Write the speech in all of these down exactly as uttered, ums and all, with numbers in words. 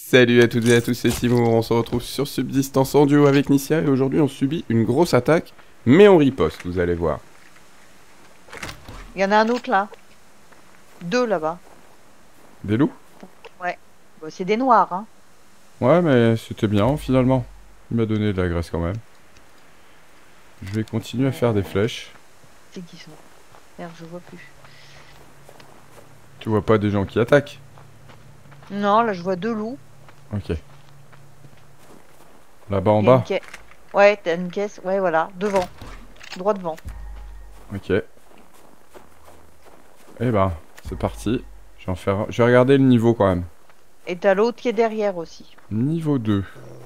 Salut à toutes et à tous, c'est Timo, on se retrouve sur Subsistance en duo avec Nissia et aujourd'hui on subit une grosse attaque, mais on riposte, vous allez voir. Il y en a un autre là. Deux là-bas. Des loups? Ouais. Bon, c'est des noirs, hein. Ouais, mais c'était bien finalement. Il m'a donné de la graisse quand même. Je vais continuer à faire des flèches. C'est qui sont? Merde, je vois plus. Tu vois pas des gens qui attaquent? Non, là je vois deux loups. Ok. Là-bas en Il y a une bas? caisse. Ouais, t'as une caisse. Ouais, voilà. Devant. Droit devant. Ok. Eh ben, c'est parti. Je vais en faire un. Je vais regarder le niveau quand même. Et t'as l'autre qui est derrière aussi. Niveau deux.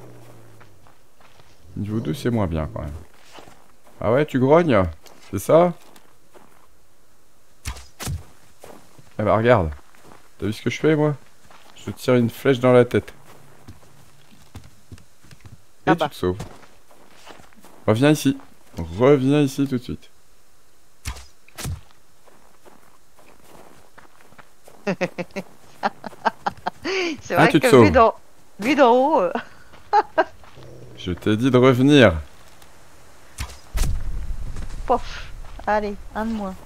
Niveau deux c'est moins bien quand même. Ah ouais, tu grognes? C'est ça? Eh bah regarde. T'as vu ce que je fais moi? Je te tire une flèche dans la tête. Et Ah tu bah. te sauves. Reviens ici. Reviens ici tout de suite. C'est Ah, vrai tu te que sauves. vu d'en vu d'en haut. euh, Je t'ai dit de revenir. Pof. Allez, un de moins.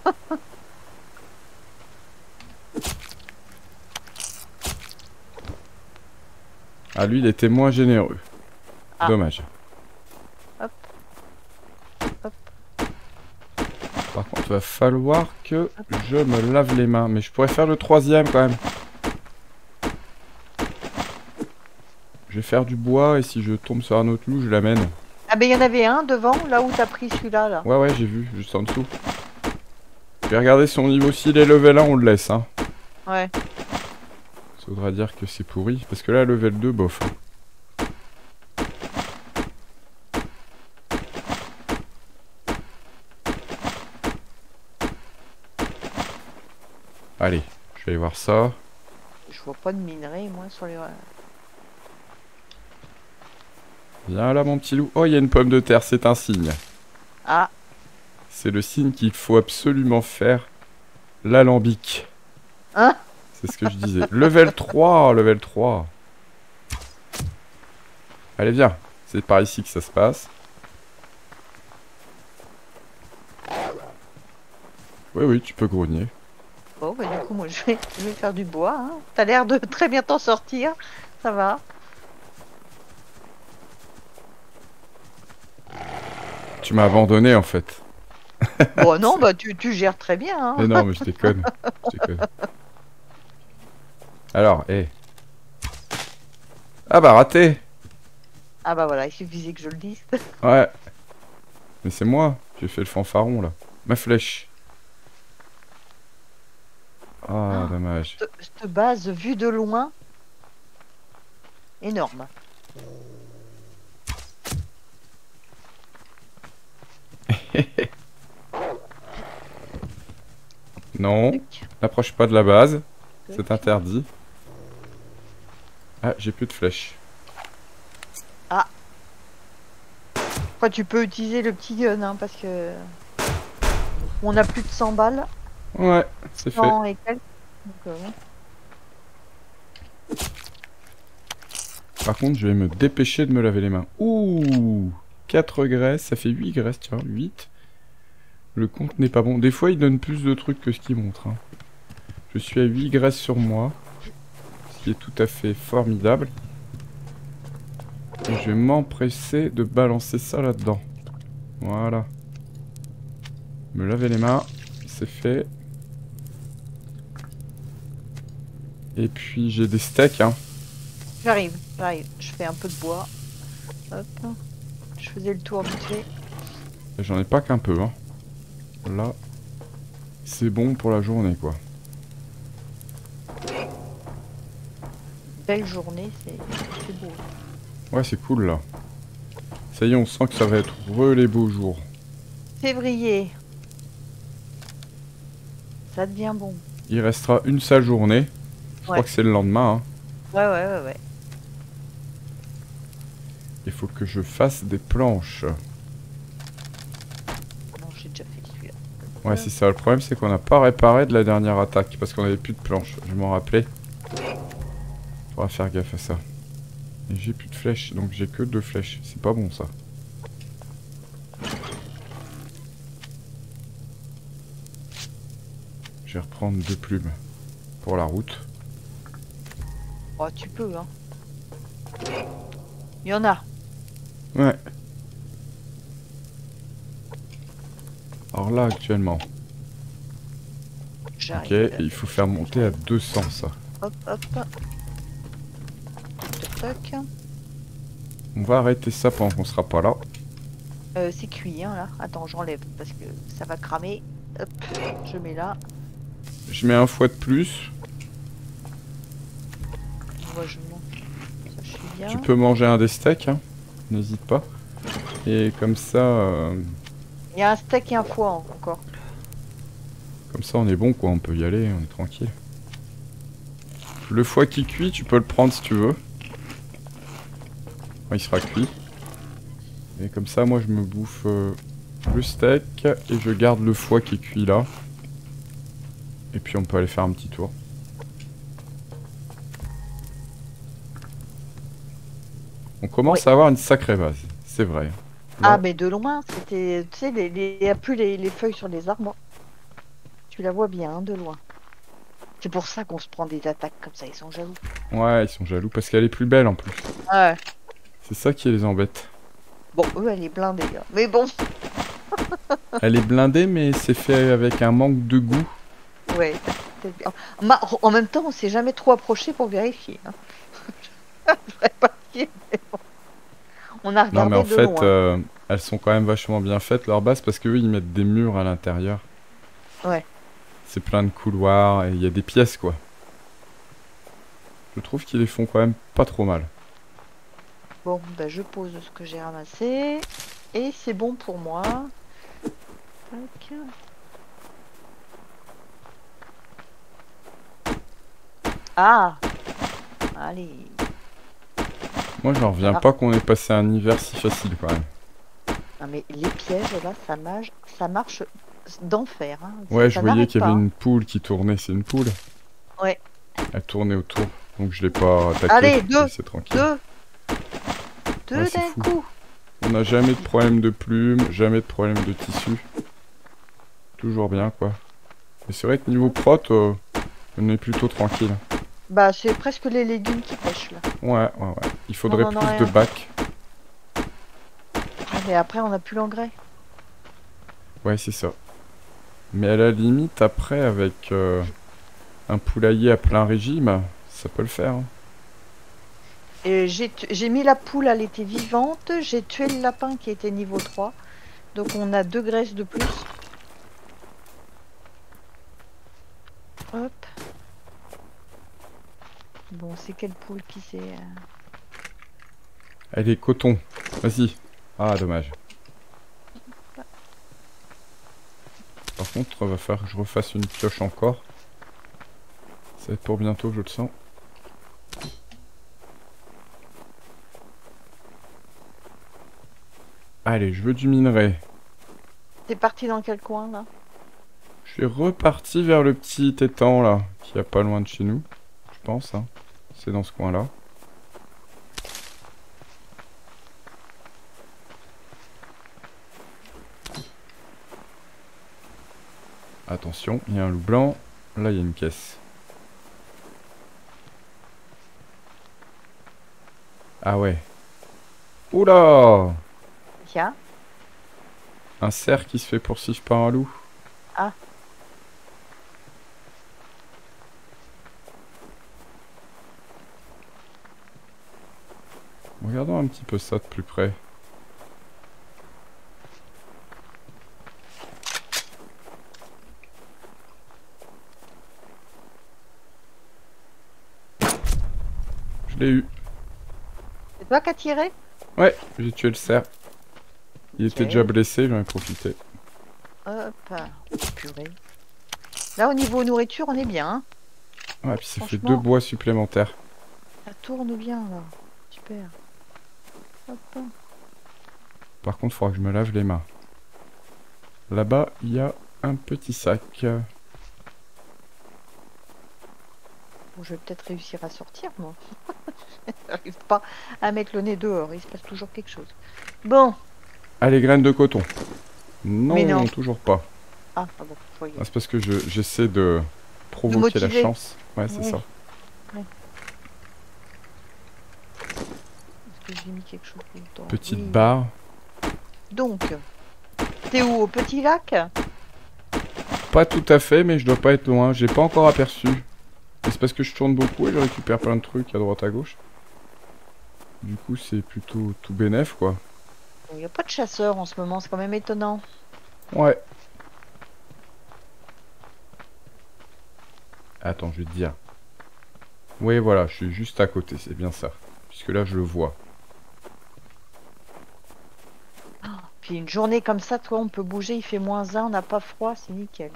Ah, lui, il était moins généreux. Ah. Dommage. Hop. Hop. Par contre, il va falloir que je me lave les mains. Mais je pourrais faire le troisième quand même. Je vais faire du bois et si je tombe sur un autre loup, je l'amène. Ah ben il y en avait un devant, là où t'as pris celui-là là. Ouais, ouais, j'ai vu, juste en dessous. Je vais regarder son niveau. S'il est level un, on le laisse. Hein. Ouais. Ça voudra dire que c'est pourri. Parce que là, level deux, bof. Allez, je vais aller voir ça. Je vois pas de minerai moi sur les. Viens là, mon petit loup. Oh, il y a une pomme de terre, c'est un signe. Ah. C'est le signe qu'il faut absolument faire l'alambic. Hein? C'est ce que je disais. Level trois, level trois. Allez, viens. C'est par ici que ça se passe. Oui, oui, tu peux grogner. Bon, bah, du coup, moi, je vais, je vais faire du bois. Hein. T'as l'air de très bien t'en sortir. Ça va. Tu m'as abandonné, en fait. Bon, non, bah, tu, tu gères très bien. Hein. Mais non, mais je déconne. Je déconne. Alors, hé. Ah bah, raté. Ah, bah voilà, il suffisait que je le dise. Ouais. Mais c'est moi. J'ai fait le fanfaron, là. Ma flèche. Ah, dommage. Cette, cette base vue de loin, énorme. Non. Tac, N'approche pas de la base. tac. C'est interdit. Ah, j'ai plus de flèches. Ah. Après, tu peux utiliser le petit gun, hein, parce que on a plus de cent balles. Ouais, c'est fait. cent et quelques. Donc, euh, ouais. Par contre, je vais me dépêcher de me laver les mains. Ouh, quatre graisses, ça fait huit graisses, tiens, huit. Le compte n'est pas bon. Des fois, il donne plus de trucs que ce qu'il montre. Hein. Je suis à huit graisses sur moi. Ce qui est tout à fait formidable. Et je vais m'empresser de balancer ça là-dedans. Voilà. Me laver les mains, c'est fait. Et puis, j'ai des steaks, hein. J'arrive, j'arrive. Je fais un peu de bois. Hop. Je faisais le tour vite fait. J'en ai pas qu'un peu, hein. Là, c'est bon pour la journée, quoi. Belle journée, c'est c'est beau. Ouais, c'est cool, là. Ça y est, on sent que ça va être re les beaux jours. Février. Ça devient bon. Il restera une seule journée. Je Ouais. crois que c'est le lendemain, hein. Ouais, ouais, ouais, ouais. Il faut que je fasse des planches. Non, j'ai déjà fait celui-là. Ouais, c'est ça. Le problème, c'est qu'on n'a pas réparé de la dernière attaque. Parce qu'on avait plus de planches. Je m'en rappelais. Faudra faire gaffe à ça. Et j'ai plus de flèches, donc j'ai que deux flèches. C'est pas bon ça. Je vais reprendre deux plumes pour la route. Oh, tu peux, hein. Il y en a. Ouais. Alors là, actuellement. Ok, J'arrive. il faut faire monter à deux cents ça. Hop, hop. Toc, toc. On va arrêter ça pendant qu'on sera pas là. Euh, c'est cuit, hein, là. Attends, j'enlève parce que ça va cramer. Hop, je mets là. Je mets un foie de plus. Moi, je monte. Ça, je suis bien. Tu peux manger un des steaks, hein. N'hésite pas. Et comme ça, euh, Il y a un steak et un foie hein, encore. comme ça on est bon quoi, on peut y aller, on est tranquille. Le foie qui cuit, tu peux le prendre si tu veux. Il sera cuit. Et comme ça, moi je me bouffe euh, le steak et je garde le foie qui est cuit là. Et puis on peut aller faire un petit tour. On commence Oui. à avoir une sacrée base, c'est vrai. Là, Ah, mais de loin, c'était. Tu sais, les, les... il n'y a plus les, les feuilles sur les arbres. Tu la vois bien, hein, de loin. C'est pour ça qu'on se prend des attaques comme ça, ils sont jaloux. ouais, ils sont jaloux parce qu'elle est plus belle en plus. Ouais. C'est ça qui les embête. Bon, eux, elle est blindée. Hein. Mais bon, Elle est blindée, mais c'est fait avec un manque de goût. ouais. c'est bien. Ma- En même temps, on s'est jamais trop approché pour vérifier. Hein. Je ferais pas chier, mais bon. On a Non, regardé mais en de fait, loin. euh, elles sont quand même vachement bien faites, leur base, parce qu'eux, ils mettent des murs à l'intérieur. Ouais. C'est plein de couloirs, et il y a des pièces, quoi. Je trouve qu'ils les font quand même pas trop mal. Bon, bah, je pose ce que j'ai ramassé. Et c'est bon pour moi. Tac. Ah! Allez. Moi, j'en reviens Ah. pas qu'on ait passé un hiver si facile, quand même. Non, mais les pièges, là, ça marche, ça marche d'enfer. Hein. Ouais, ça, je ça voyais n'arrête qu'il y pas, avait hein. une poule qui tournait, c'est une poule. Ouais. Elle tournait autour, donc je l'ai pas attaquée. Allez, deux, C'est tranquille. Deux! Deux Ouais, c'est d'un fou. coup! On n'a jamais de problème de plumes, jamais de problème de tissu. Toujours bien, quoi. Et c'est vrai que niveau prot, euh, on est plutôt tranquille. Bah, c'est presque les légumes qui pêchent, là. Ouais, ouais, ouais. Il faudrait On en a plus rien. de bacs. Ah, mais après, on n'a plus l'engrais. Ouais, c'est ça. Mais à la limite, après, avec euh, un poulailler à plein régime, ça peut le faire. Hein. Et j'ai tu- j'ai mis la poule, elle était vivante. J'ai tué le lapin qui était niveau trois. Donc, on a deux graisses de plus. Hop. Bon, c'est quelle poule qui c'est euh Allez, coton. Vas-y. Ah, dommage. Par contre, va falloir que je refasse une pioche encore. Ça va être pour bientôt, je le sens. Allez, je veux du minerai. T'es parti dans quel coin, là? Je suis reparti vers le petit étang, là, qui est pas loin de chez nous. Je pense, hein. C'est dans ce coin-là. Attention, il y a un loup blanc. Là, il y a une caisse. Ah ouais. Oula! Tiens. Un cerf qui se fait poursuivre par un loup. Ah. Regardons un petit peu ça de plus près. Je l'ai eu. C'est toi qui as tiré? Ouais, j'ai tué le cerf. Il était Ok. déjà blessé, j'en ai profité. Hop. Purée. Là, au niveau nourriture, on est bien. Hein. Ouais, puis ça fait Franchement. deux bois supplémentaires. Ça tourne bien, là. Super. Hop. Par contre, il faudra que je me lave les mains. Là-bas, il y a un petit sac. Bon, je vais peut-être réussir à sortir, moi. J'arrive pas à mettre le nez dehors, il se passe toujours quelque chose. Bon. Ah, les graines de coton. Mais Non, non. toujours pas. Ah, ah bon, voyez. Ah, c'est parce que je j'essaie de provoquer la motiver. chance. Ouais, c'est Oui. ça. Ouais. Est-ce que j'ai mis quelque chose dedans? Petite Oui. barre. Donc, t'es où? Au petit lac? Pas tout à fait, mais je dois pas être loin. J'ai pas encore aperçu. C'est parce que je tourne beaucoup et je récupère plein de trucs à droite à gauche. Du coup, c'est plutôt tout bénef, quoi. Il n'y a pas de chasseurs en ce moment, c'est quand même étonnant. Ouais. Attends, je vais te dire. Oui, voilà, je suis juste à côté, c'est bien ça. Puisque là, je le vois. Puis une journée comme ça, toi, on peut bouger, il fait moins un, on n'a pas froid, c'est nickel.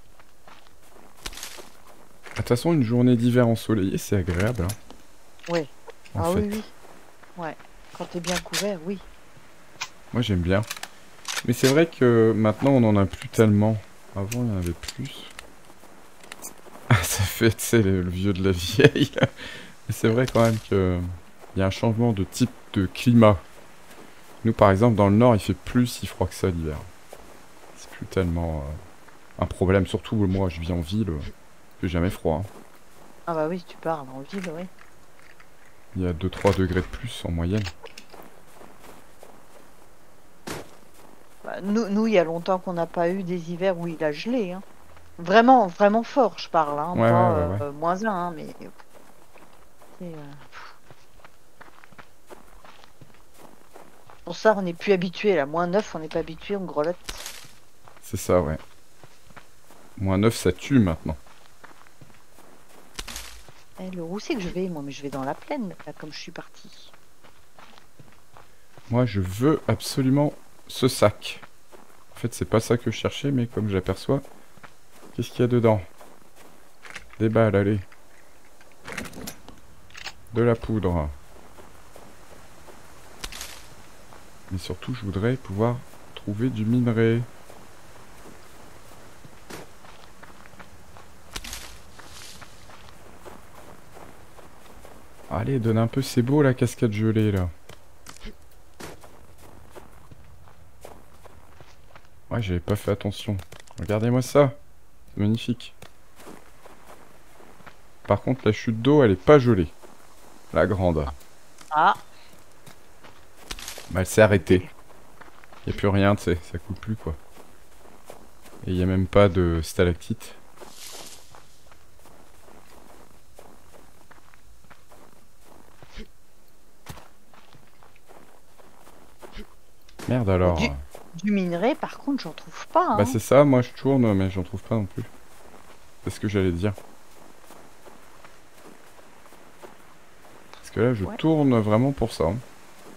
De toute façon, une journée d'hiver ensoleillée, c'est agréable. Hein, Ouais. en Ah fait. oui, oui. Ouais. Quand t'es bien couvert, oui. Moi, j'aime bien. Mais c'est vrai que maintenant, on en a plus tellement. Avant, il y en avait plus. Ah, ça fait, tu sais, le, le vieux de la vieille. Mais c'est vrai quand même que il y a un changement de type de climat. Nous, par exemple, dans le nord, il fait plus si froid que ça l'hiver. C'est plus tellement euh, un problème. Surtout, moi, je vis en ville. Il fait jamais froid. Hein. Ah bah oui, tu parles en ville, oui. Il y a deux trois degrés de plus en moyenne. Bah, nous, nous, il y a longtemps qu'on n'a pas eu des hivers où il a gelé. Hein. Vraiment, vraiment fort, je parle. Hein. Ouais, Pas ouais, ouais, ouais. euh, moins un, hein, mais... c'est, euh, Pour ça, on n'est plus habitué. Là, moins neuf, on n'est pas habitué, on grelotte. C'est ça, ouais. Moins neuf, ça tue maintenant. Eh, le où c'est que je vais, moi, mais je vais dans la plaine, là, comme je suis partie. Moi, je veux absolument ce sac. En fait, c'est pas ça que je cherchais, mais comme j'aperçois... Qu'est-ce qu'il y a dedans? Des balles, allez. De la poudre. Mais surtout, je voudrais pouvoir trouver du minerai. Allez, donne un peu, c'est beau la cascade gelée là. Ouais, j'avais pas fait attention. Regardez-moi ça. C'est magnifique. Par contre, la chute d'eau, elle est pas gelée. La grande. Ah, Bah, elle s'est arrêtée. Y a plus rien, tu sais, ça coule plus quoi. Et y a même pas de stalactite. Merde alors. du, du minerai, par contre, j'en trouve pas. Hein. Bah c'est ça, moi je tourne, mais j'en trouve pas non plus. C'est ce que j'allais dire. Parce que là, je Ouais. tourne vraiment pour ça. Hein.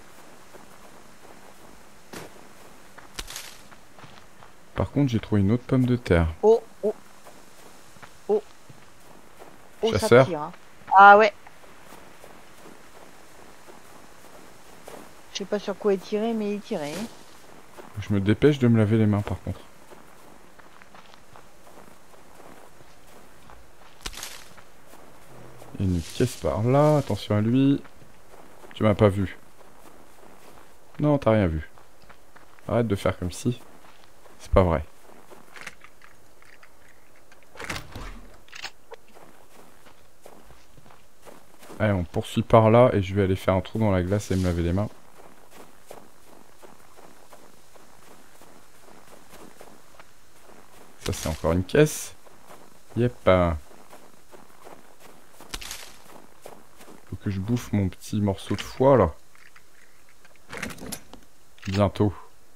Par contre, j'ai trouvé une autre pomme de terre. Oh, oh, oh. Oh, Chasseur. ça tire. Hein. Ah ouais. Je sais pas sur quoi il tirait, mais il tirait. Je me dépêche de me laver les mains par contre. Il y a une pièce par là, attention à lui. Tu m'as pas vu. Non, t'as rien vu. Arrête de faire comme si. C'est pas vrai. Allez, on poursuit par là et je vais aller faire un trou dans la glace et me laver les mains. Ça, c'est encore une caisse. Yep. Faut que je bouffe mon petit morceau de foie, là. Bientôt.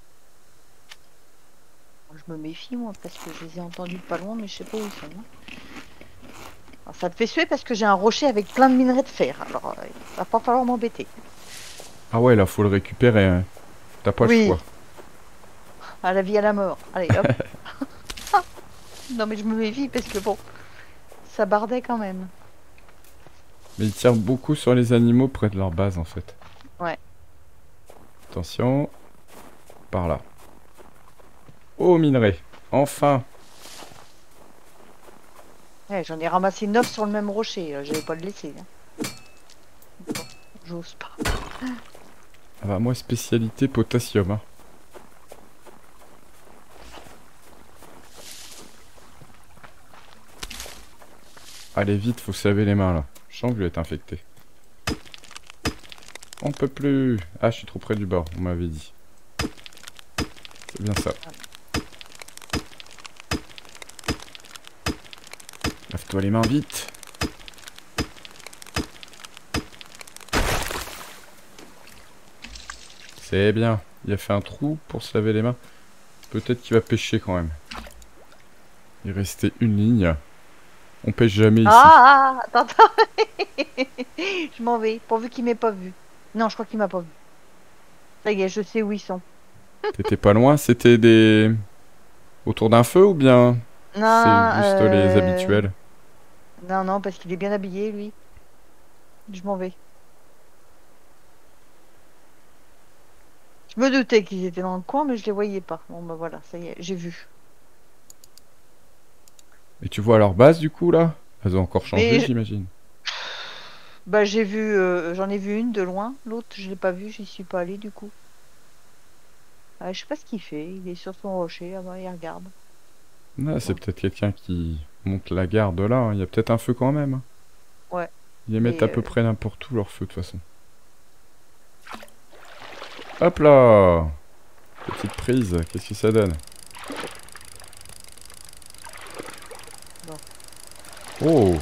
Je me méfie, moi, parce que je les ai entendus pas loin, mais je sais pas où ils sont. Hein. Alors, ça te fait suer parce que j'ai un rocher avec plein de minerais de fer. Alors, euh, il va pas falloir m'embêter. Ah ouais, là, faut le récupérer. Hein. T'as pas Oui. le choix. À la vie, à la mort. Allez, hop. Non, mais je me méfie parce que bon, ça bardait quand même. Mais ils tirent beaucoup sur les animaux près de leur base, en fait. Ouais. Attention. Par là. Oh, minerai. Enfin. Ouais, j'en ai ramassé neuf sur le même rocher. Je vais pas le laisser. Hein. Bon, j'ose pas. Ah bah moi spécialité potassium. Hein. Allez vite, faut se laver les mains là. Je sens que je vais être infecté. On peut plus. Ah, je suis trop près du bord, on m'avait dit. C'est bien ça. Lave-toi les mains vite. C'est bien. Il a fait un trou pour se laver les mains. Peut-être qu'il va pêcher quand même. Il restait une ligne. On pêche jamais ici. Ah, ah, attends, attends. Je m'en vais, pourvu qu'il m'ait pas vu. Non, je crois qu'il m'a pas vu. Ça y est, je sais où ils sont. T'étais pas loin, c'était des... autour d'un feu ou bien c'est Non, juste les euh... habituels? non, non, parce qu'il est bien habillé, lui. Je m'en vais. Je me doutais qu'ils étaient dans le coin, mais je les voyais pas. Bon, bah voilà, ça y est, j'ai vu. Et tu vois leur base du coup là? Elles ont encore changé Mais je- j'imagine. bah j'ai vu, euh, j'en ai vu une de loin. L'autre, je l'ai pas vue, j'y suis pas allée du coup. Ah, je sais pas ce qu'il fait. Il est sur son rocher, là-bas, il regarde. Ah, c'est Bon. peut-être quelqu'un qui monte la garde là, hein. Il y a peut-être un feu quand même. Hein. Ouais. Ils les mettent Et à peu euh, près n'importe où leur feu de toute façon. Hop là! Petite prise, qu'est-ce que ça donne? bon. Oh!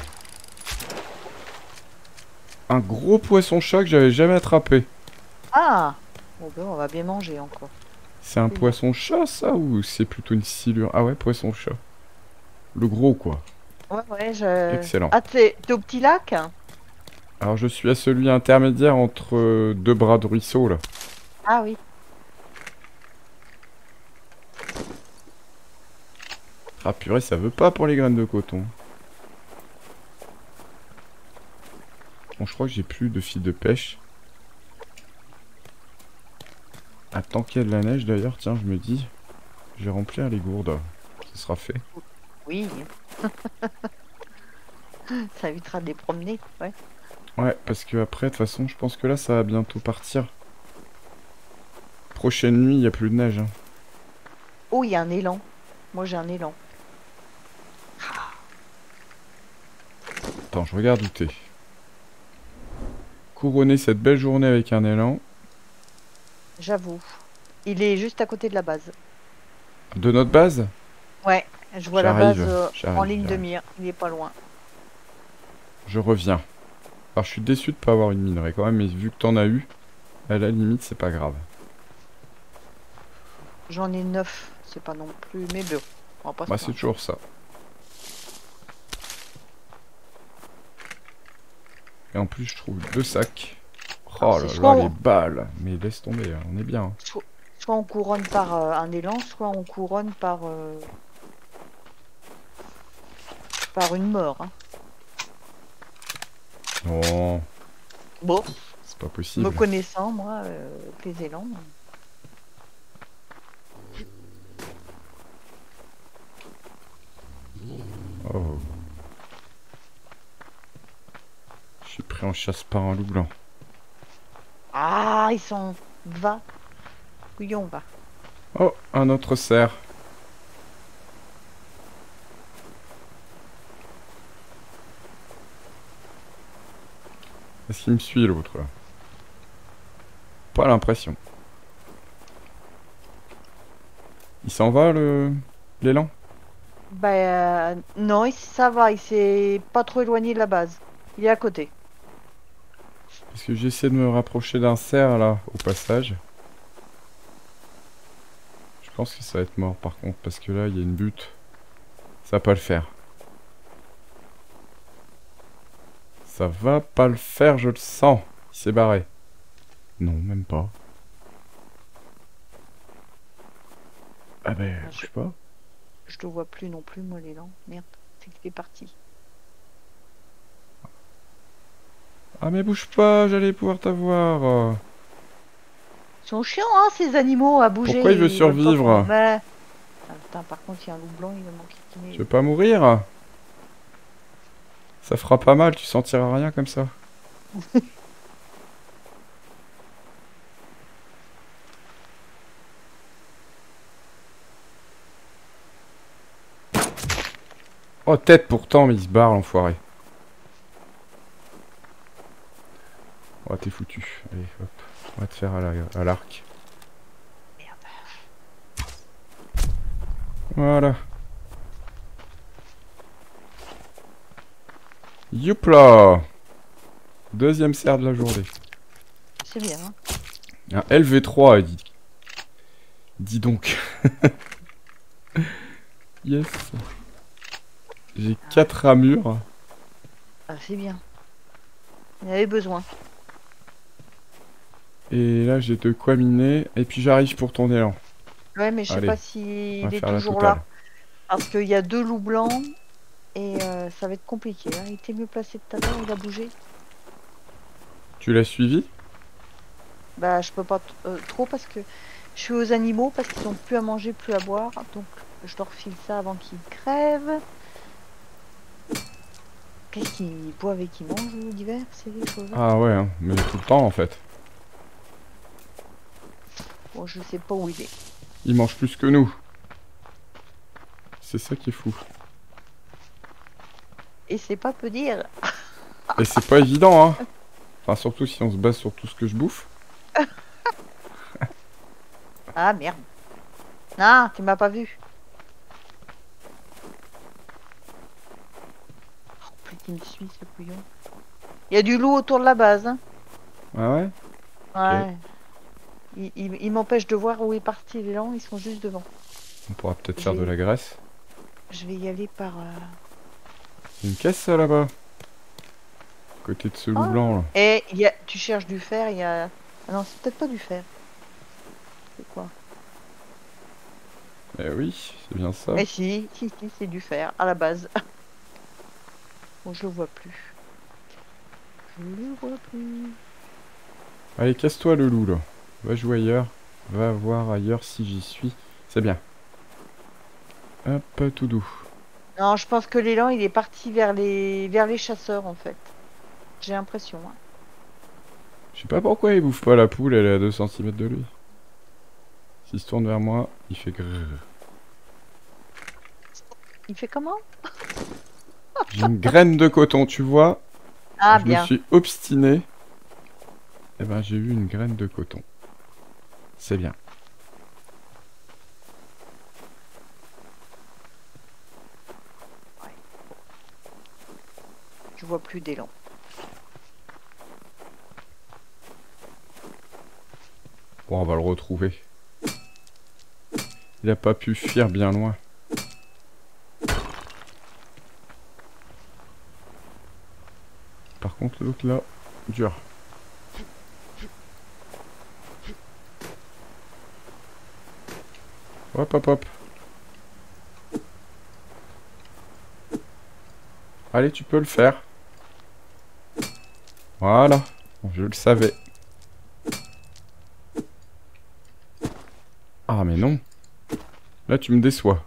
Un gros poisson-chat que j'avais jamais attrapé. Ah! Bon, ben, on va bien manger encore. C'est un C'est bien. poisson-chat ça ou c'est plutôt une silure? Ah ouais, poisson-chat. Le gros quoi. Ouais, ouais, je... Excellent. Ah, t'es t'es au petit lac? Alors je suis à celui intermédiaire entre euh, deux bras de ruisseau là. Ah oui. Ah purée, ça veut pas pour les graines de coton. Bon, je crois que j'ai plus de fil de pêche. Ah, tant qu'il y a de la neige d'ailleurs, tiens, je me dis, je vais remplir les gourdes. Ce sera fait. Oui. Ça évitera de les promener, ouais. Ouais, parce que après, de toute façon, je pense que là, ça va bientôt partir. Prochaine nuit, il n'y a plus de neige. Hein. Oh, il y a un élan. Moi, j'ai un élan. Attends, je regarde où t'es. Couronner cette belle journée avec un élan. J'avoue. Il est juste à côté de la base. De notre base? Ouais, je vois la base J'arrive, euh, j'arrive, en ligne de j'arrive. mire. Il est pas loin. Je reviens. Alors, je suis déçu de pas avoir une minerai quand même, mais vu que t'en as eu, à la limite, c'est pas grave. J'en ai neuf. C'est pas non plus. Mais bon, on va pas Bah, se c'est plaindre. toujours ça. Et en plus, je trouve deux sacs. Alors, Oh c'est là soit là, les on, balles. Mais laisse tomber, hein, on est bien. Hein. soit, soit on couronne par euh, un élan, soit on couronne par, euh, par une mort. Hein. Non, Bon, c'est pas me possible. connaissant, moi, euh, les élans. Oh. Je suis pris en chasse par un loup blanc. Ah, ils sont. Va. Couillon, va. Oh, un autre cerf. Est-ce qu'il me suit l'autre là? Pas l'impression. Il s'en va le l'élan? Bah, euh, non, il- ça va, il s'est pas trop éloigné de la base. Il est à côté. Parce que j'essaie de me rapprocher d'un cerf là, au passage. Je pense que ça va être mort par contre, parce que là il y a une butte. Ça va pas le faire. Ça va pas le faire, je le sens. Il s'est barré. Non, même pas. Ah ben, Ah, je je, sais pas. je le vois plus non plus, moi, l'élan. Merde, c'est qu'il est parti. Ah mais bouge pas, j'allais pouvoir t'avoir. Ils sont chiants, hein, ces animaux, à bouger. Pourquoi il veut Ils veulent pas qu'on- survivre? Mais... Ah, putain, par contre, il y a un loup blanc, il va Tu m'enquiquiner. veux pas mourir? Ça fera pas mal, tu sentiras rien comme ça. Oh, tête pourtant, mais il se barre, l'enfoiré. Oh, t'es foutu. Allez, hop. On va te faire à la- à l'arc. Merde. Voilà. Youpla! Deuxième cerf de la journée. C'est bien. Hein. Un L V trois, dis, dis donc. Yes. J'ai quatre ramures. Ah, c'est bien. Il y avait besoin. Et là, j'ai de quoi miner. Et puis j'arrive pour ton élan. Ouais, mais je sais Allez, pas on s'il va est faire la toujours totale. là. Parce qu'il y a deux loups blancs. Et euh, ça va être compliqué. Hein. Il était mieux placé tout à l'heure, il a bougé. Tu l'as suivi? Bah, je peux pas t- euh, trop parce que je suis aux animaux parce qu'ils ont plus à manger, plus à boire. Donc, je leur file ça avant qu'ils crèvent. Qu'est-ce qu'ils boivent et qu'ils mangent l'hiver? C'est des choses. Ah ouais, hein, mais tout le temps en fait. Bon, je sais pas où il est. Il mange plus que nous. C'est ça qui est fou. Et c'est pas peu dire. Et c'est pas évident, hein. Enfin, surtout si on se base sur tout ce que je bouffe. Ah merde. Non, tu m'as pas vu. Oh, plus qu'il me suit ce couillon. Il y a du loup autour de la base. Hein. Ah ouais? Ouais. Il, il, il m'empêche de voir où est parti l'élan, ils sont juste devant. On pourra peut-être Je faire de vais- la graisse. Je vais y aller par... euh, C'est une caisse ça là-bas. À côté de ce loup Ah. blanc là. Et il y a... tu cherches du fer, il y a... Ah non, c'est peut-être pas du fer. C'est quoi? Eh oui, c'est bien ça. Eh si, si, si, c'est du fer, à la base. Bon, je le vois plus. Je le vois plus. Allez, casse-toi le loup là. Va jouer ailleurs. Va voir ailleurs si j'y suis. C'est bien. Hop, tout doux. Non, je pense que l'élan, il est parti vers les, vers les chasseurs, en fait. J'ai l'impression. Hein. Je sais pas pourquoi il bouffe pas la poule, elle est à deux centimètres de lui. S'il se tourne vers moi, il fait grrr. Il fait comment? J'ai une graine de coton, tu vois. Ah, Je me bien. suis obstiné. Et ben j'ai eu une graine de coton. C'est bien. Je vois plus d'élan. Bon, on va le retrouver. Il a pas pu fuir bien loin. Par contre, l'autre là, dur. Hop, hop, hop. Allez, tu peux le faire. Voilà. Bon, je le savais. Ah, mais non. Là, tu me déçois.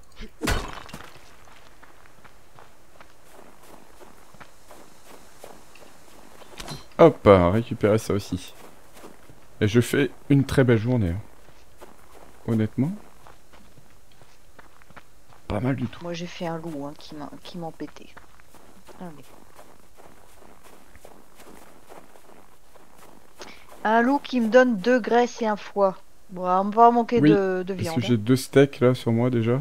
Hop, récupérer ça aussi. Et je fais une très belle journée. Hein. Honnêtement. Pas mal du tout. Moi, j'ai fait un loup hein, qui m'a qui m'a pété. Allez. Un loup qui me donne deux graisses et un foie. Bon, on va pas manquer Oui, de, de parce viande. que j'ai deux steaks là sur moi déjà.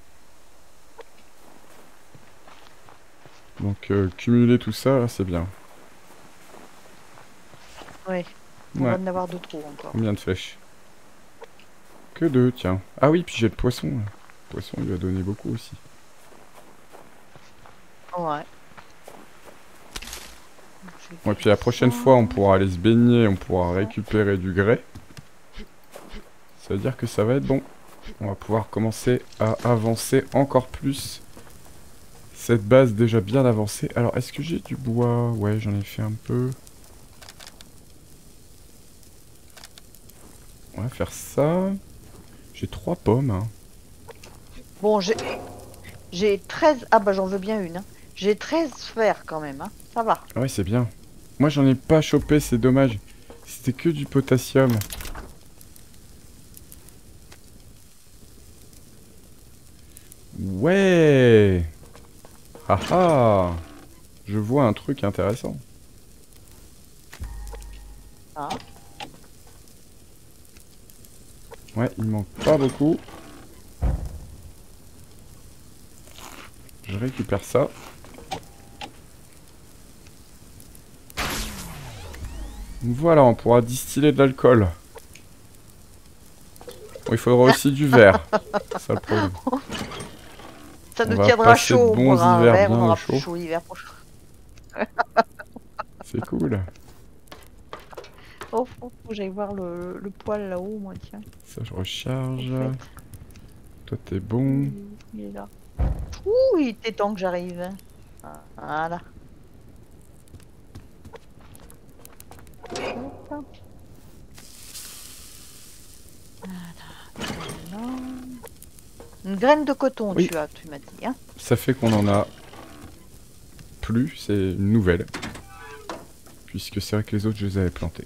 Donc euh, cumuler tout ça, là, c'est bien. Ouais. On Ouais. va en avoir deux trop encore. Combien de flèches? Que deux, tiens. Ah oui, puis j'ai le poisson. Là. Le poisson, il lui a donné beaucoup aussi. Ouais. Ouais, puis la prochaine fois, on pourra aller se baigner, on pourra récupérer du grès. Ça veut dire que ça va être bon. On va pouvoir commencer à avancer encore plus. Cette base déjà bien avancée. Alors, est-ce que j'ai du bois? Ouais, j'en ai fait un peu. On va faire ça. J'ai trois pommes. Hein. Bon, j'ai j'ai treize... Ah bah j'en veux bien une. Hein. J'ai treize sphères quand même, hein. Ça va. Ouais, c'est bien. Moi, j'en ai pas chopé, c'est dommage. C'était que du potassium. Ouais. Ah ah. Je vois un truc intéressant. Ah. Ouais, il manque pas beaucoup. Je récupère ça. Voilà, on pourra distiller de l'alcool. Bon, il faudra aussi du verre. C'est ça le problème. Ça On nous va tiendra passer chaud, de on bons boira un hivers verre, bien on au aura chaud. plus chaud l'hiver prochain. C'est cool. Oh, faut, faut que j'aille voir le, le poil là-haut, moi, tiens. Ça, je recharge. En fait. Toi, t'es bon. Il est là. Ouh, il était temps que j'arrive. Voilà. Hop. Voilà. Une graine de coton, Oui. tu as, tu m'as dit, hein. Ça fait qu'on en a plus, c'est une nouvelle. Puisque c'est vrai que les autres, je les avais plantés.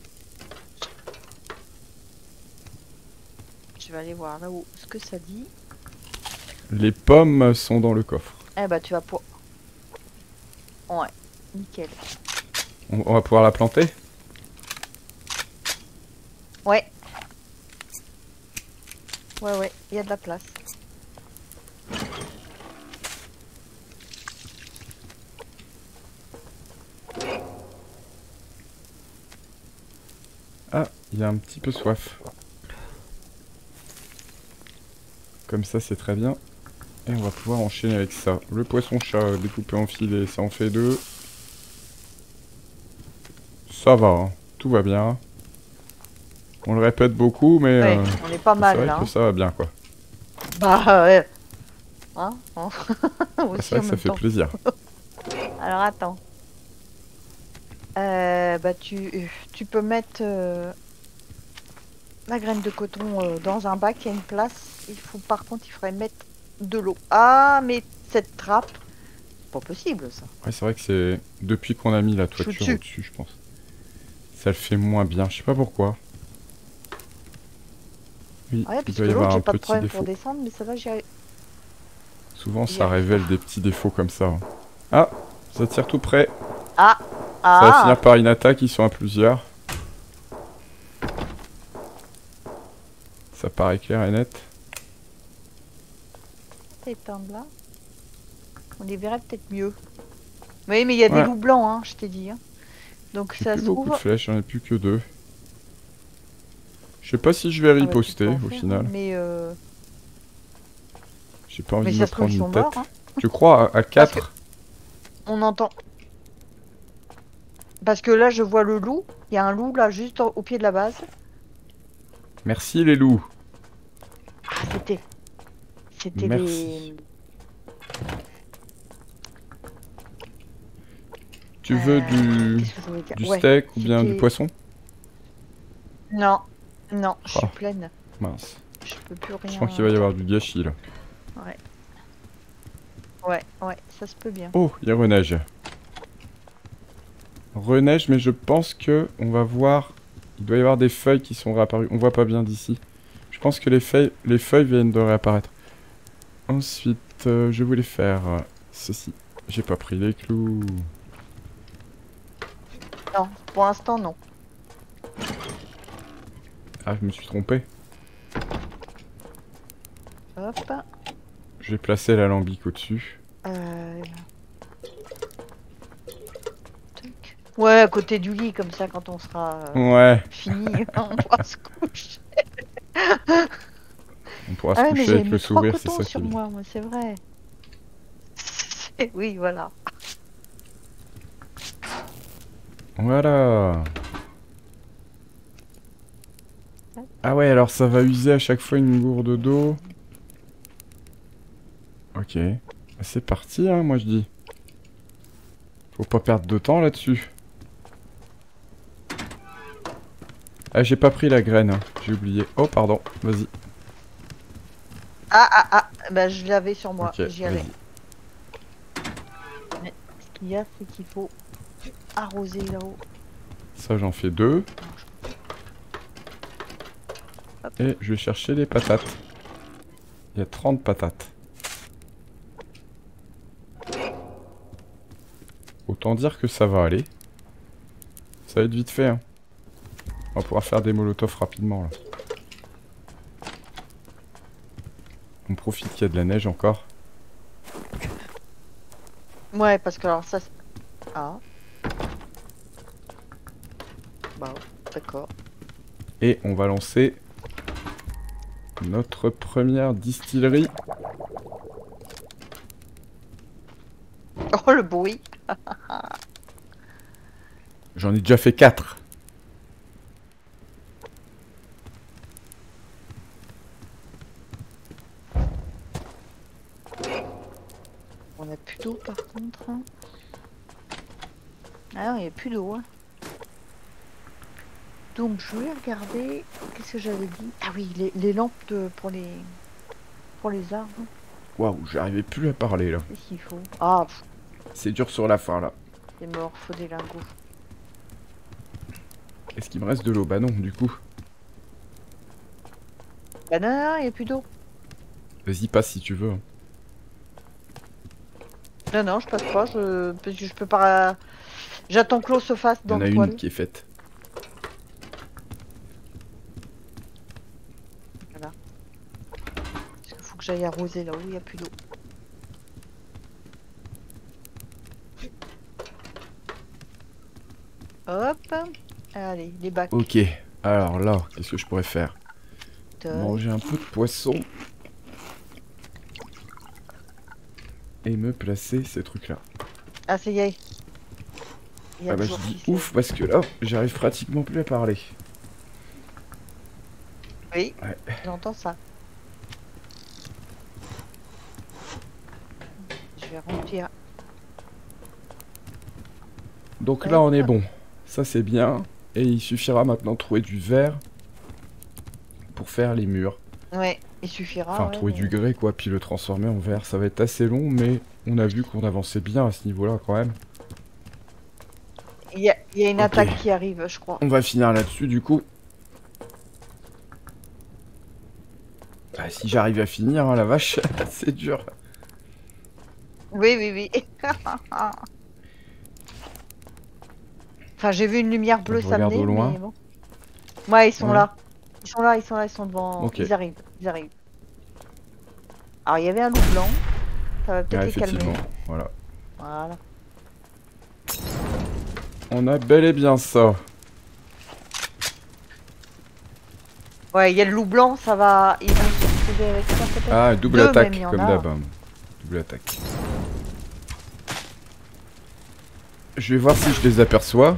Je vais aller voir là-haut ce que ça dit. Les pommes sont dans le coffre. Eh bah, tu vas pour. Ouais, nickel. On, on va pouvoir la planter? Ouais. Ouais, ouais, il y a de la place. Ah, il y a un petit peu soif. Comme ça, c'est très bien. Et on va pouvoir enchaîner avec ça. Le poisson-chat découpé en filets, ça en fait deux. Ça va, hein. Tout va bien. On le répète beaucoup, mais Ouais, euh, on est pas c'est mal vrai là. que Hein. ça va bien, quoi. Bah ouais. Hein, hein. C'est vrai que ça fait temps. plaisir. Alors attends. Euh, bah tu, tu peux mettre euh, la graine de coton euh, dans un bac, il y a une place. Il faut par contre il faudrait mettre de l'eau. Ah mais cette trappe, c'est pas possible ça. Ouais, c'est vrai que c'est depuis qu'on a mis la toiture dessus. au-dessus, je pense. Ça le fait moins bien, je sais pas pourquoi. Oui, Ouais, il parce doit que y avoir l'autre un j'ai pas de petit problème défaut. pour descendre, mais ça va j'y arrive. Souvent, J'y ça arrive révèle pas. des petits défauts comme ça. hein. Ah, ça tire tout près. Ah Ça va ah. finir par une attaque, ils sont à plusieurs. Ça paraît clair et net. Éteindre là. On les verrait peut-être mieux. Oui, mais il y a Ouais. des loups blancs, hein, je t'ai dit. Hein. Donc J'ai ça plus se beaucoup trouve. de flèches, j'en ai plus que deux. Je sais pas si je vais Ah bah, tu riposter peux en au faire, final. hein, mais euh... J'ai pas envie mais de ça me se trouve prendre ils une sont tête. morts. Hein. Tu crois à, à quatre? On entend. Parce que là je vois le loup. Il y a un loup là juste au, au pied de la base. Merci les loups. Ah c'était. C'était Merci. les. Tu Euh, veux du, Qu'est-ce que je voulais dire du Ouais, steak ou bien du c'était- poisson? Non, non, je suis Ah. pleine. Mince. Je peux plus rien. Je sens qu'il va y avoir du gâchis là. Ouais. Ouais, ouais, ça se peut bien. Oh, il y a reneige. Reneige, mais je pense que on va voir. Il doit y avoir des feuilles qui sont réapparues. On voit pas bien d'ici. Je pense que les feuilles, les feuilles viennent de réapparaître. Ensuite, euh, je voulais faire euh, ceci. J'ai pas pris les clous. Non, pour l'instant non. Ah, je me suis trompé. Hop. Je vais placer l'alambic au-dessus. Euh... tac. Ouais, à côté du lit, comme ça, quand on sera euh, Ouais, fini, on pourra se coucher. on pourra Ah se ouais, mais coucher j'ai avec le mis trois sourire, c'est cotons ça qui sur est bien. moi, moi c'est vrai. Oui, voilà. Voilà. Ah ouais, alors ça va user à chaque fois une gourde d'eau. Ok. C'est parti, hein, moi je dis. Faut pas perdre de temps là-dessus. Ah, j'ai pas pris la graine, hein. J'ai oublié. Oh, pardon, vas-y. Ah, ah, ah, bah je l'avais sur moi, Ok, j'y allais. vas-y. Mais qu'il y a, c'est qu'il faut arroser là-haut. Ça, j'en fais deux. Et je vais chercher les patates. Il y a trente patates. Autant dire que ça va aller. Ça va être vite fait, hein. On va pouvoir faire des molotovs rapidement, là. On profite qu'il y a de la neige encore. Ouais, parce que alors ça... Ah. Bah, d'accord. Et on va lancer notre première distillerie. Oh, le bruit. J'en ai déjà fait quatre. On a plus d'eau par contre. Hein. Ah non, il n'y a plus d'eau. Hein. Donc je vais regarder. Qu'est-ce que j'avais dit? Ah oui, les, les lampes de, pour les pour les arbres. Waouh, j'arrivais plus à parler là. Qu'est-ce qu'il faut? Ah, c'est dur sur la fin là. c'est mort, faut des lingots. Est-ce qu'il me reste de l'eau? Bah non, du coup. Bah non, non, il n'y a plus d'eau. Vas-y, passe si tu veux. Non, non, je passe pas. Je, parce que je peux pas. J'attends que l'eau se fasse Il y en dans a le une poêle. qui est faite. Voilà. Parce qu'il faut que j'aille arroser là où il n'y a plus d'eau. Hop. Allez, les bacs. Ok, alors là, qu'est-ce que je pourrais faire? Toc. Manger un peu de poisson. Et me placer ces trucs-là. Ah, c'est yay. Il y a Ah bah je toujours dis qui c'est. ouf parce que là, j'arrive pratiquement plus à parler. Oui, Ouais. j'entends ça. Je vais remplir. Donc là, on est bon. Ça, c'est bien. Et il suffira maintenant de trouver du verre pour faire les murs. Ouais, il suffira. Enfin, ouais, trouver mais- du grès, quoi, puis le transformer en verre. Ça va être assez long, mais on a vu qu'on avançait bien à ce niveau-là, quand même. Il y a, il y a une Ok. attaque qui arrive, je crois. On va finir là-dessus, du coup. Ah, si j'arrive à finir, hein, la vache, c'est dur. Oui, oui, oui. Enfin, j'ai vu une lumière bleue Je regarde s'amener, au loin. mais bon. Ouais, ils sont Ouais. là. Ils sont là, ils sont là, ils sont devant. Ok. Ils arrivent, ils arrivent. Alors, il y avait un loup blanc. Ça va peut-être Ah, les calmer. effectivement, voilà. Voilà. On a bel et bien ça. Ouais, il y a le loup blanc, ça va. Ils vont se retrouver avec ça peut-être. Ah, double Deux, attaque, même, il y en comme a. d'hab. hein. Double attaque. Je vais voir si je les aperçois.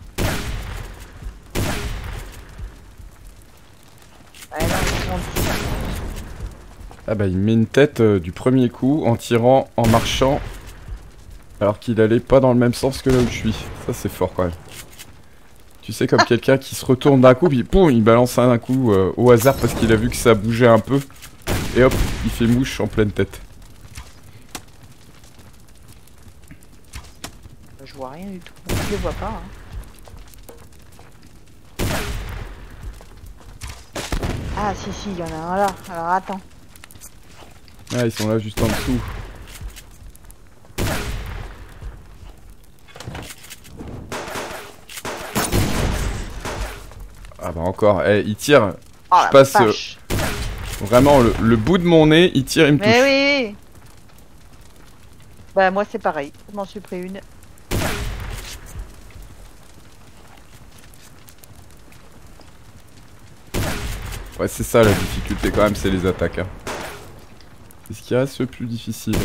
Ouais, là, ils sont en dessous. Ah bah il met une tête euh, du premier coup en tirant, en marchant. Alors qu'il allait pas dans le même sens que là où je suis. Ça c'est fort quand même. Tu sais, comme quelqu'un qui se retourne d'un coup, puis poum, il balance un coup euh, au hasard parce qu'il a vu que ça bougeait un peu. Et hop, il fait mouche en pleine tête. Je vois rien du tout. Je les vois pas. Hein. Ah, si, si, il y en a un là. Alors, attends. Ah, ils sont là juste en dessous. Ah bah encore, eh, il tire. Oh, Je la passe euh, vache. vraiment le, le bout de mon nez, il tire, il me touche. Mais oui, oui. Bah, moi, c'est pareil. Je m'en suis pris une. Ouais, c'est ça la difficulté quand même, c'est les attaques. Hein. C'est ce qui reste le plus difficile.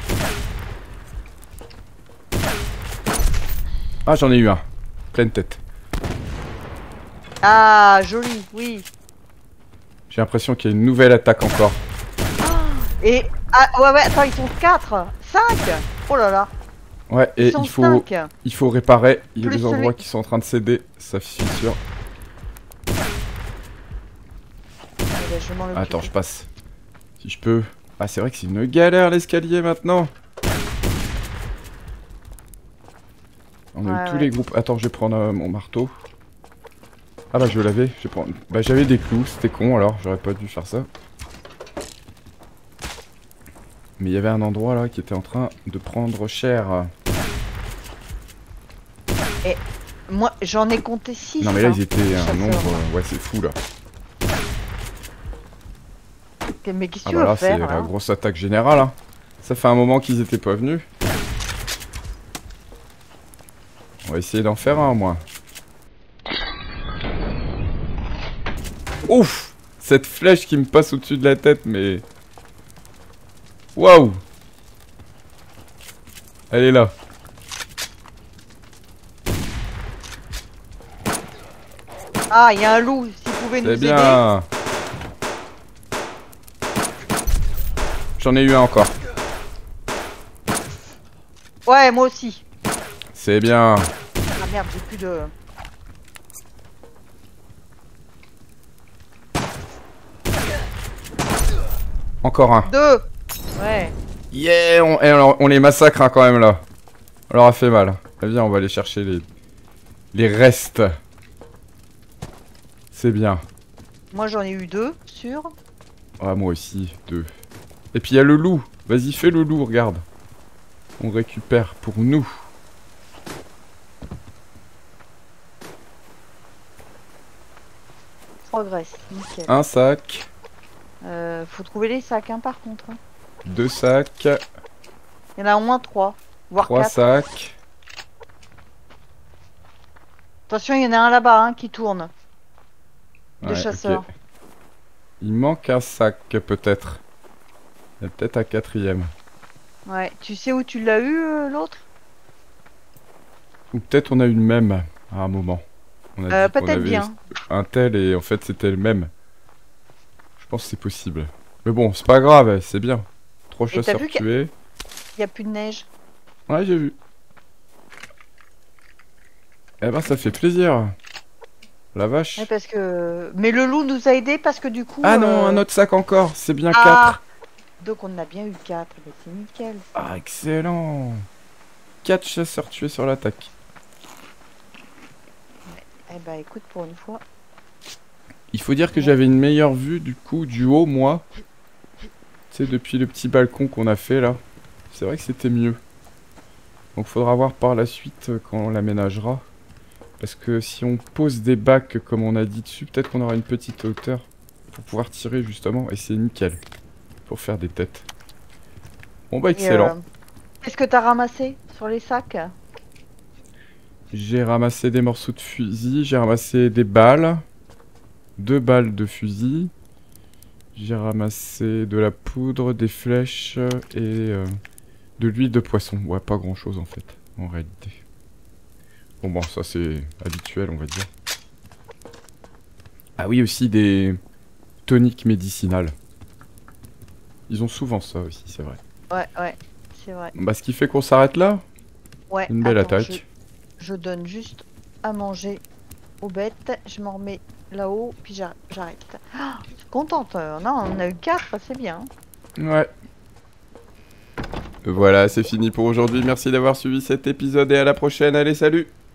Ah, j'en ai eu un. Pleine tête. Ah, joli, oui. J'ai l'impression qu'il y a une nouvelle attaque encore. Et. Ah, ouais, ouais, attends, ils sont quatre. cinq. Oh là là. Ouais, Ils et sont il faut, cinq. il faut réparer. Il y a Plus des endroits celui- qui sont en train de céder, ça fissure. Eh ben, je m'en occupe. Attends, je passe. Si je peux. Ah, c'est vrai que c'est une galère l'escalier maintenant. On a Ouais, eu tous ouais. les groupes. Attends, je vais prendre euh, mon marteau. Ah bah je l'avais. Je vais prendre... Bah j'avais des clous, c'était con alors, j'aurais pas dû faire ça. Mais il y avait un endroit là qui était en train de prendre cher. Et moi, j'en ai compté six. Non mais là hein, ils étaient un chasseurs. nombre... euh, Ouais c'est fou là. Mais qu'est-ce que Ah tu bah veux là c'est faire la là grosse attaque générale. Hein. Ça fait un moment qu'ils étaient pas venus. On va essayer d'en faire un au moins. Ouf! Cette flèche qui me passe au-dessus de la tête, mais... Waouh! Elle est là. Ah, il y a un loup, s'il pouvait nous C'est aider. bien. J'en ai eu un encore. Ouais, moi aussi. C'est bien. Ah merde, j'ai plus de... Encore un. Deux. Ouais. Yeah! On, eh, on, on les massacre hein, quand même là. On leur a fait mal. Eh, viens, on va aller chercher les, les restes. C'est bien. Moi j'en ai eu deux, sûr. Ah, moi aussi, deux. Et puis il y a le loup. Vas-y, fais le loup, regarde. On récupère pour nous. Progresse, nickel. Un sac. Euh, faut trouver les sacs, hein, par contre. hein. Deux sacs. Il y en a au moins trois, voire Trois quatre. sacs. Attention, il y en a un là-bas hein, qui tourne. De Ouais, chasseurs. ok. Il manque un sac, peut-être. Il y a peut-être un quatrième. Ouais. Tu sais où tu l'as eu, euh, l'autre? Ou peut-être on a eu le même à un moment. On a Euh, dit qu'on peut-être avait bien. un tel et en fait c'était le même. Je pense que c'est possible. Mais bon, c'est pas grave, c'est bien. Trois Et t'as chasseurs vu qu'il tués. y a plus de neige. Ouais, j'ai vu. Eh ben, ça fait plaisir. La vache. Ouais, parce que... Mais le loup nous a aidés parce que du coup... Ah non, euh, un autre sac encore. C'est bien Ah quatre. Donc on en a bien eu quatre. Mais c'est nickel. Ah, excellent. Quatre chasseurs tués sur l'attaque. Eh bah écoute, pour une fois... Il faut dire que j'avais une meilleure vue du coup du haut, moi. Tu sais, depuis le petit balcon qu'on a fait là. C'est vrai que c'était mieux. Donc faudra voir par la suite euh, quand on l'aménagera. Parce que si on pose des bacs comme on a dit dessus, peut-être qu'on aura une petite hauteur pour pouvoir tirer justement. Et c'est nickel. Pour faire des têtes. Bon bah Et, excellent. euh, Qu'est-ce que t'as ramassé sur les sacs? J'ai ramassé des morceaux de fusil, j'ai ramassé des balles. Deux balles de fusil. J'ai ramassé de la poudre, des flèches et euh, de l'huile de poisson. Ouais, pas grand chose en fait, en réalité. Bon, bon, ça c'est habituel, on va dire. Ah oui, aussi des toniques médicinales. Ils ont souvent ça aussi, c'est vrai. Ouais, ouais, c'est vrai. Bah, ce qui fait qu'on s'arrête là. Ouais, Une belle attends, attaque. Je, je donne juste à manger aux bêtes. Je m'en remets là-haut, puis j'ar- j'arrête. Ah, je suis contente. euh, Non, on a eu quatre, c'est bien. Ouais. Voilà, c'est fini pour aujourd'hui. Merci d'avoir suivi cet épisode et à la prochaine. Allez, salut!